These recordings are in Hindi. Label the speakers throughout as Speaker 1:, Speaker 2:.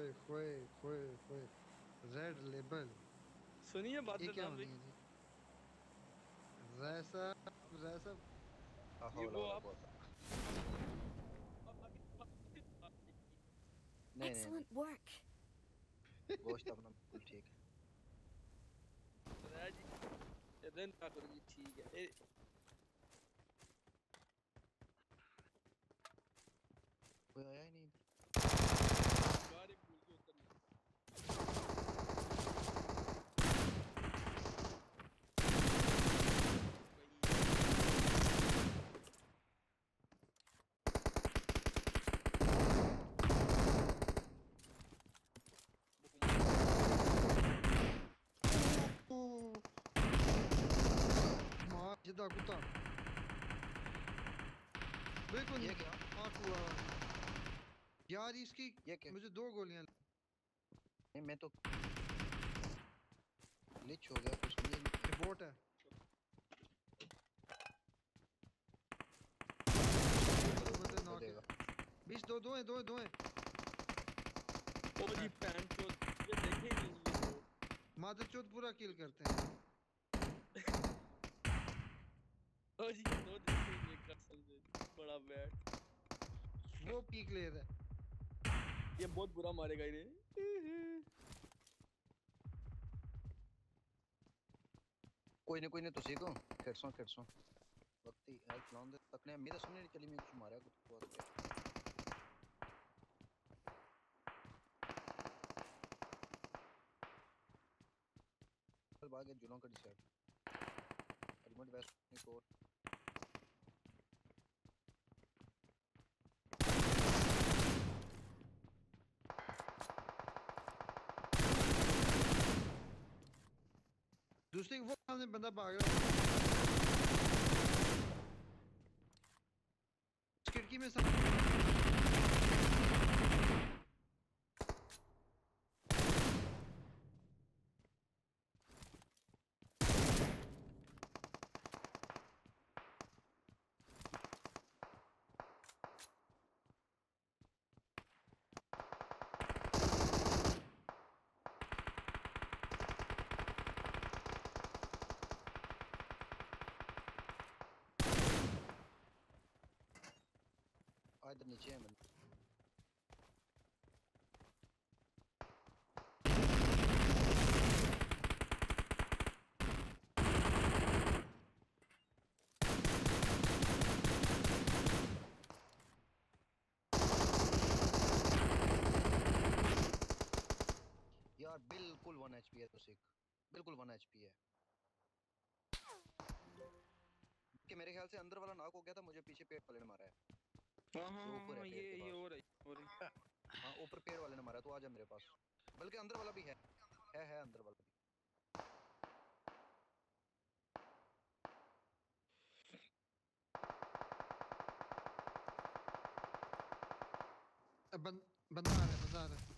Speaker 1: खोए खोए खोए। Red label.
Speaker 2: सुनिए बात
Speaker 1: ये क्या
Speaker 2: जनाब
Speaker 1: होनी
Speaker 2: एक।
Speaker 1: है जी? रैसा। रैसा।
Speaker 2: ये
Speaker 3: हौला
Speaker 2: वो
Speaker 3: वाला
Speaker 2: आप
Speaker 3: बहुत। नहीं नहीं नहीं,
Speaker 4: Excellent work.
Speaker 3: गोश्त अपना बिल्कुल ठीक है।
Speaker 2: राजी रन ना करो जी ठीक है
Speaker 3: कोई आया ही नहीं इधर।
Speaker 2: बाहर एक भूल के उतर गया
Speaker 1: ओ, मार जिदा कुत्ता। बिल्कुल
Speaker 3: ये
Speaker 1: नहीं।
Speaker 3: क्या?
Speaker 1: आंख हुआ यार इसकी।
Speaker 3: ये क्या?
Speaker 1: मुझे दो गोलियां।
Speaker 3: नहीं मैं तो ग्लिच हो गया कुछ नहीं।
Speaker 1: ये बोट है। दो बंदे
Speaker 3: वो
Speaker 1: नॉक
Speaker 3: देगा।
Speaker 1: है। 20 दो दो है दो है दो है।
Speaker 2: ओ जी पैन चोद ये देखे नहीं ये तो
Speaker 1: मादरचोद पूरा किल करते हैं।
Speaker 2: ओ जी ये दो देखे नहीं एक कसम से बड़ा बैट
Speaker 1: वो पीक ले रहा है।
Speaker 2: ये बहुत बुरा मारेगा ये
Speaker 3: कोई नहीं तो सीखो। खेड़सो वक्त ही हेल्प लाउंदे तकने मेरा सुनने नहीं चली मैं कुछ मारा कुछ हुआ तो क्या। चल भागे जुनों का डिसाइड। हेलमेट वेस्ट नहीं को।
Speaker 1: दूसरे वो सामने बंदा भाग रहा है। उस खिड़की में
Speaker 3: आ इधर नीचे है बंदा। यार बिल्कुल 1 एचपी है तो सीख। बिल्कुल 1 एचपी है कि मेरे ख्याल से अंदर वाला नॉक हो गया था मुझे पीछे पेड़ वाले ने मारा है।
Speaker 2: हाँ हाँ
Speaker 3: जो
Speaker 2: हाँ
Speaker 3: ऊपर है
Speaker 2: हाँ,
Speaker 3: पेड़ के
Speaker 2: ये
Speaker 3: पास।
Speaker 2: हो रही
Speaker 3: हाँ ऊपर पेड़ वाले ने मारा तो आ जा मेरे पास। बल्कि अंदर वाला भी है। है अंदर वाला भी।
Speaker 1: बंदा आ रहा है बंदा आ रहा है।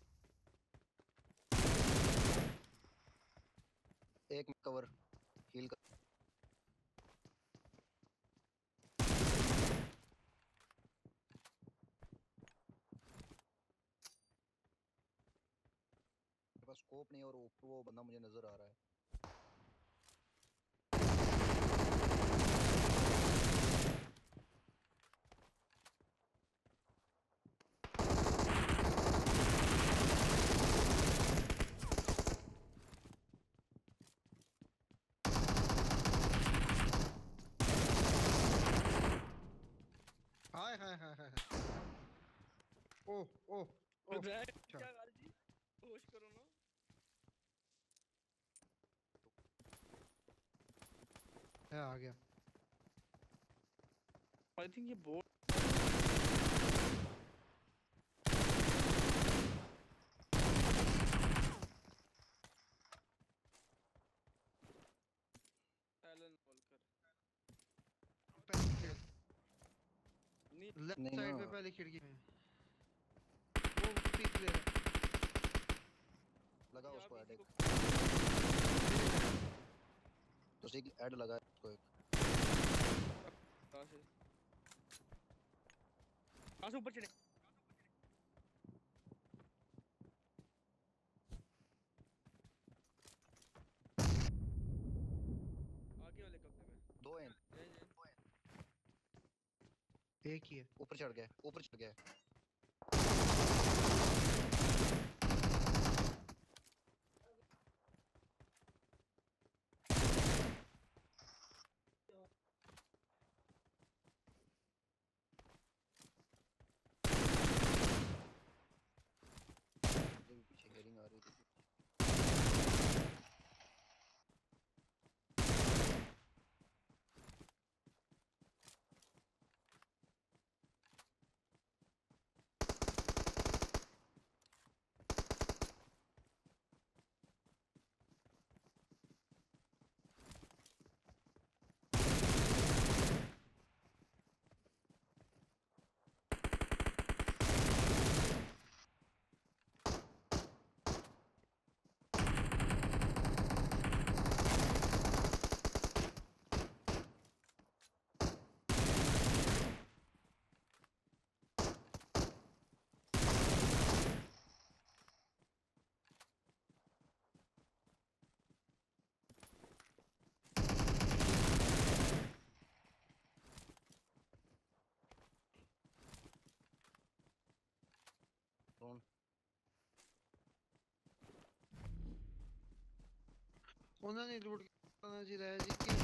Speaker 3: एक कवर हील कर। मेरे पास स्कोप नहीं और ऊपर वो बंदा मुझे नजर आ रहा है।
Speaker 1: हाय हाय हाय हाय हाय। ओह ओह ओह। अच्छा
Speaker 2: क्या गाल जी होश करो ना
Speaker 1: है आ गया।
Speaker 2: आई थिंक ये बोट एलन वॉलकर
Speaker 1: पहले
Speaker 2: नहीं
Speaker 1: लेफ्ट
Speaker 3: नहीं ना।
Speaker 1: साइड पे पहले खिड़की में वो पीक ले रहा है।
Speaker 3: लगा
Speaker 2: जी आप
Speaker 3: उसको ऐड
Speaker 2: इसी को
Speaker 3: एक। तो सीख ऐड लगा उसको एक।
Speaker 2: कहाँ से ऊपर चढ़े
Speaker 1: एक ही है।
Speaker 3: ऊपर चढ़ गया, ऊपर चढ़ गया। मुझे भी पीछे हेयरिंग आ रही थी। ड्रोन
Speaker 1: उन्होंने लूट करना चाहिए जी कि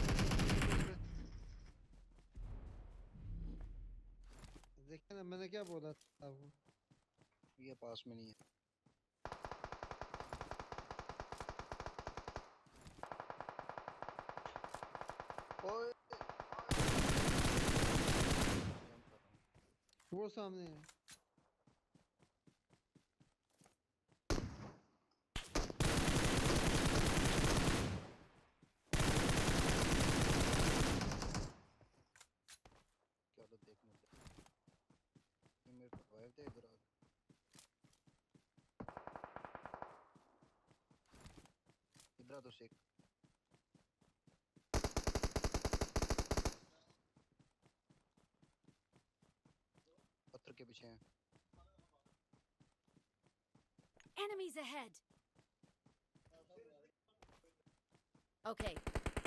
Speaker 1: देखिए ना मैंने क्या बोला था आपको।
Speaker 3: ये पास में नहीं है। ओए जंप कर रहा हूँ।
Speaker 1: वो सामने है।
Speaker 3: क्या तो देखने दे। ये मेरे को रिवाइव दे इधर आ। इधर आ तो सेक। पत्थर के पीछे हैं।
Speaker 4: Enemies ahead. Okay.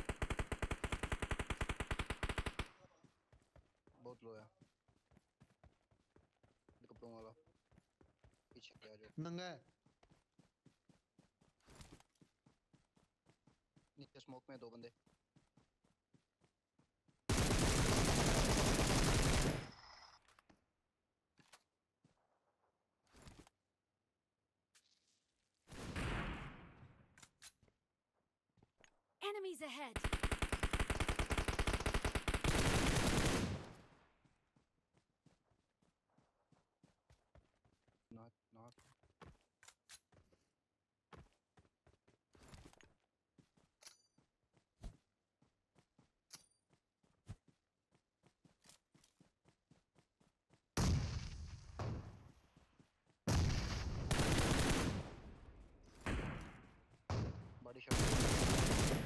Speaker 3: बहुत लो है। कपड़ों वाला पीछे आ जाओ।
Speaker 1: नंगा है।
Speaker 3: नीचे स्मोक में दो बंदे।
Speaker 4: Enemies ahead.
Speaker 3: Knock knock. Body shot.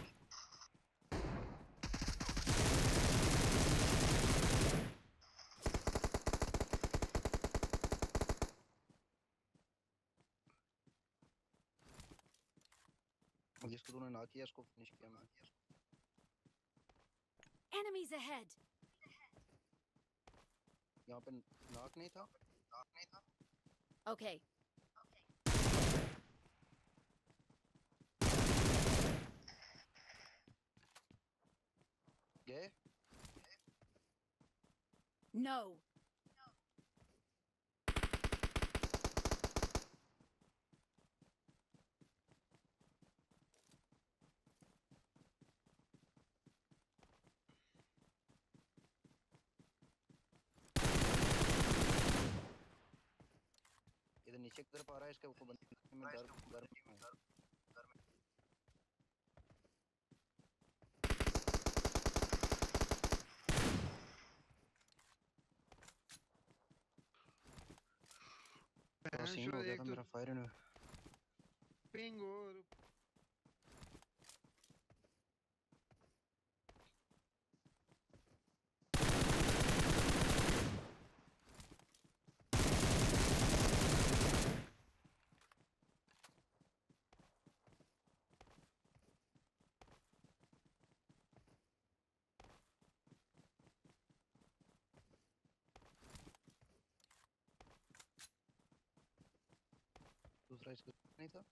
Speaker 3: जिसको तूने नॉक किया उसको फिनिश किया मैंने।
Speaker 4: Enemies ahead.
Speaker 3: यहाँ पे नॉक नहीं था।
Speaker 4: Okay.
Speaker 3: गए।
Speaker 4: No.
Speaker 3: इधर नीचे की तरफ आ रहा है इसके ऊपर बंदे में डर डर में हूँ। तो सीन हो गया था मेरा फायर ने।
Speaker 1: पिंग और
Speaker 3: दूसरा इसका नहीं था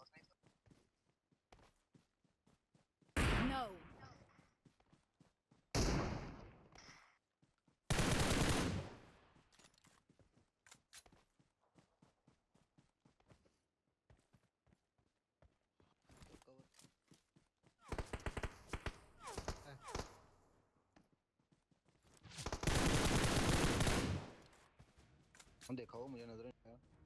Speaker 4: No.
Speaker 3: कवर देखा हो मुझे नजर नहीं आया